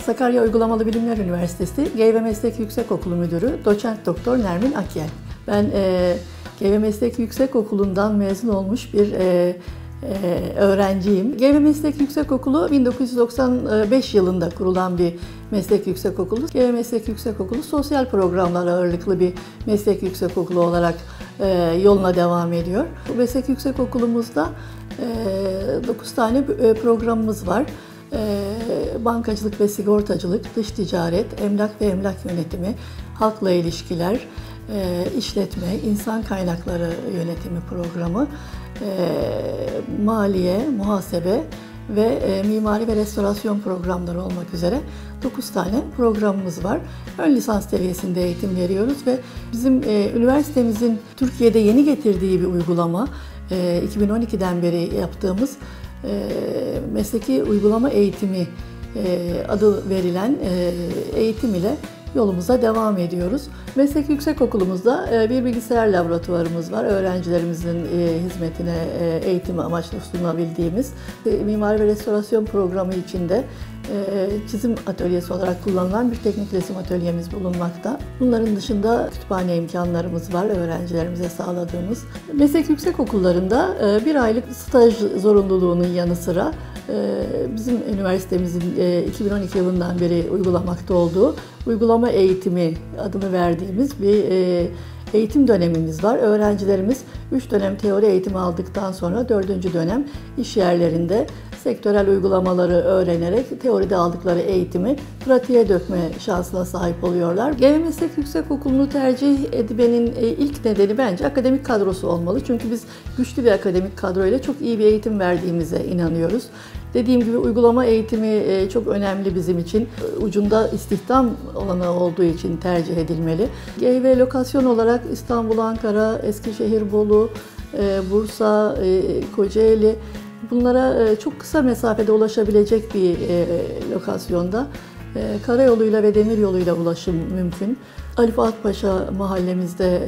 Sakarya Uygulamalı Bilimler Üniversitesi Geyve Meslek Yüksekokulu Müdürü Doçent Doktor Nermin Akyel. Ben Geyve Meslek Yüksekokulu'ndan mezun olmuş bir öğrenciyim. Geyve Meslek Yüksekokulu 1995 yılında kurulan bir meslek yüksekokulu. Geyve Meslek Yüksekokulu sosyal programlar ağırlıklı bir meslek yüksekokulu olarak yoluna devam ediyor. Bu meslek yüksekokulumuzda 9 tane programımız var. Bankacılık ve sigortacılık, dış ticaret, emlak ve emlak yönetimi, halkla ilişkiler, işletme, insan kaynakları yönetimi programı, maliye, muhasebe ve mimari ve restorasyon programları olmak üzere 9 tane programımız var. Ön lisans seviyesinde eğitim veriyoruz ve bizim üniversitemizin Türkiye'de yeni getirdiği bir uygulama, 2012'den beri yaptığımız mesleki uygulama eğitimi adı verilen eğitim ile yolumuza devam ediyoruz. Meslek Yüksekokulumuzda bir bilgisayar laboratuvarımız var. Öğrencilerimizin hizmetine eğitim amaçlı sunabildiğimiz. Mimari ve restorasyon programı içinde çizim atölyesi olarak kullanılan bir teknik resim atölyemiz bulunmakta. Bunların dışında kütüphane imkanlarımız var öğrencilerimize sağladığımız. Meslek yüksekokullarında bir aylık staj zorunluluğunun yanı sıra bizim üniversitemizin 2012 yılından beri uygulamakta olduğu uygulama eğitimi adını verdiğimiz bir eğitim dönemimiz var. Öğrencilerimiz 3 dönem teori eğitimi aldıktan sonra 4. dönem iş yerlerinde sektörel uygulamaları öğrenerek teoride aldıkları eğitimi pratiğe dökme şansına sahip oluyorlar. Geyve Meslek Yüksekokulu'nu tercih etmenin ilk nedeni bence akademik kadrosu olmalı. Çünkü biz güçlü bir akademik kadroyla çok iyi bir eğitim verdiğimize inanıyoruz. Dediğim gibi uygulama eğitimi çok önemli bizim için. Ucunda istihdam olanağı olduğu için tercih edilmeli. Geyve lokasyon olarak İstanbul, Ankara, Eskişehir, Bolu, Bursa, Kocaeli, bunlara çok kısa mesafede ulaşabilecek bir lokasyonda. Karayoluyla ve demiryoluyla ulaşım mümkün. Ali Fuat Paşa mahallemizde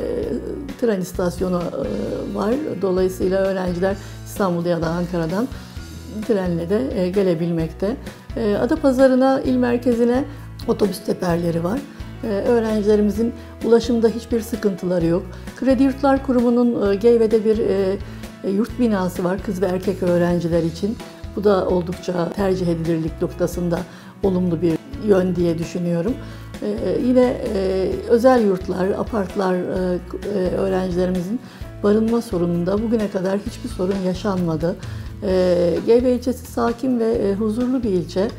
tren istasyonu var. Dolayısıyla öğrenciler İstanbul'da ya da Ankara'dan trenle de gelebilmekte. Adapazarı'na, il merkezine otobüs seferleri var. Öğrencilerimizin ulaşımda hiçbir sıkıntıları yok. Kredi Yurtlar Kurumu'nun Geyve'de bir yurt binası var kız ve erkek öğrenciler için. Bu da oldukça tercih edilirlik noktasında olumlu bir yön diye düşünüyorum. Yine özel yurtlar, apartlar öğrencilerimizin barınma sorununda bugüne kadar hiçbir sorun yaşanmadı. Geyve ilçesi sakin ve huzurlu bir ilçe.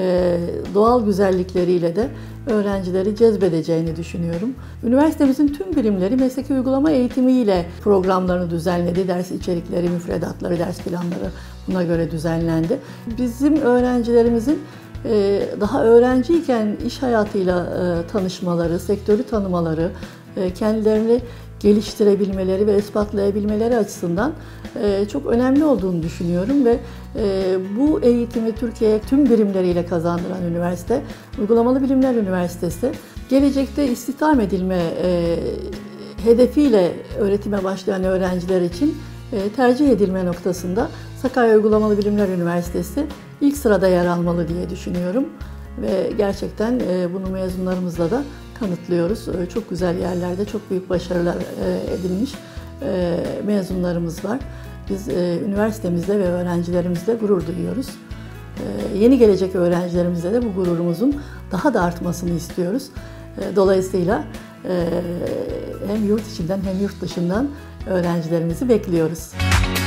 Doğal güzellikleriyle de öğrencileri cezbedeceğini düşünüyorum. Üniversitemizin tüm birimleri mesleki uygulama eğitimiyle programlarını düzenledi. Ders içerikleri, müfredatları, ders planları buna göre düzenlendi. Bizim öğrencilerimizin daha öğrenciyken iş hayatıyla tanışmaları, sektörü tanımaları, kendilerini geliştirebilmeleri ve ispatlayabilmeleri açısından çok önemli olduğunu düşünüyorum ve bu eğitimi Türkiye'ye tüm birimleriyle kazandıran üniversite, Uygulamalı Bilimler Üniversitesi, gelecekte istihdam edilme hedefiyle öğretime başlayan öğrenciler için tercih edilme noktasında Sakarya Uygulamalı Bilimler Üniversitesi ilk sırada yer almalı diye düşünüyorum ve gerçekten bunu mezunlarımızla da kanıtlıyoruz. Çok güzel yerlerde çok büyük başarılar edilmiş mezunlarımız var. Biz üniversitemizle ve öğrencilerimizle gurur duyuyoruz. Yeni gelecek öğrencilerimizle de bu gururumuzun daha da artmasını istiyoruz. Dolayısıyla hem yurt içinden hem yurt dışından öğrencilerimizi bekliyoruz.